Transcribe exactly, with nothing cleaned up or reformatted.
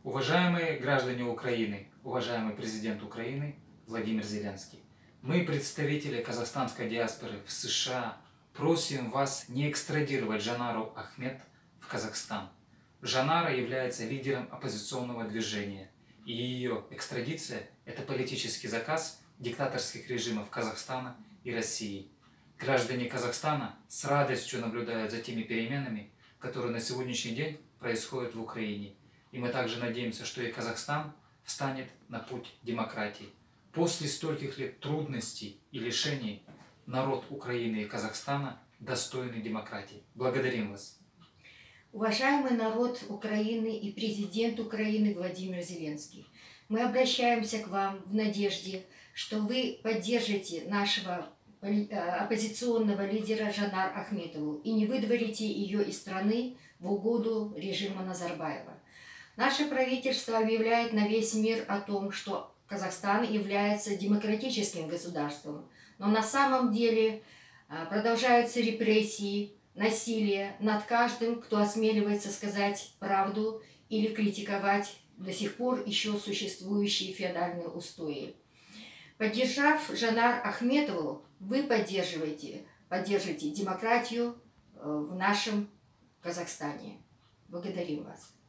Уважаемые граждане Украины, уважаемый президент Украины Владимир Зеленский, мы, представители казахстанской диаспоры в США, просим вас не экстрадировать Жанару Ахмет в Казахстан. Жанара является лидером оппозиционного движения, и ее экстрадиция – это политический заказ диктаторских режимов Казахстана и России. Граждане Казахстана с радостью наблюдают за теми переменами, которые на сегодняшний день происходят в Украине. И мы также надеемся, что и Казахстан встанет на путь демократии. После стольких лет трудностей и лишений народ Украины и Казахстана достойны демократии. Благодарим вас. Уважаемый народ Украины и президент Украины Владимир Зеленский, мы обращаемся к вам в надежде, что вы поддержите нашего оппозиционного лидера Жанар Ахметову и не выдворите ее из страны в угоду режима Назарбаева. Наше правительство объявляет на весь мир о том, что Казахстан является демократическим государством, но на самом деле продолжаются репрессии, насилие над каждым, кто осмеливается сказать правду или критиковать до сих пор еще существующие феодальные устои. Поддержав Жанар Ахметову, вы поддерживаете, поддержите демократию в нашем Казахстане. Благодарим вас.